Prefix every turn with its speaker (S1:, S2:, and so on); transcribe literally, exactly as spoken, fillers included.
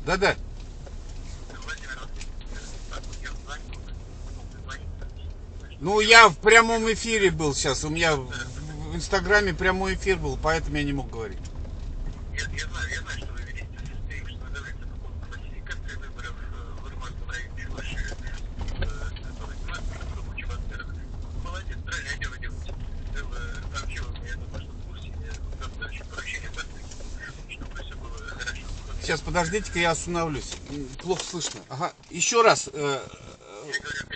S1: Да-да.
S2: Владимир Владимирович, так вот я звоню, не мог дозвониться.
S1: Ну, я в прямом эфире был сейчас. У меня в, в Инстаграме прямой эфир был, поэтому я не мог говорить.
S2: Я, я знаю, я знаю, что вы ведете стрим, что называется, по поводу фальсификации выборов э, в Ирманском районе Чувашии, э, который занимается процедурой кучи, во-первых. Молодец, правильное дело делаете. Вы сообщила мне, я думаю, что в курсе, я завтра еще поручение подписываю, чтобы все было хорошо.
S1: Сейчас, подождите-ка, я остановлюсь. Плохо слышно. Ага. Еще раз. э,
S2: Я говорю,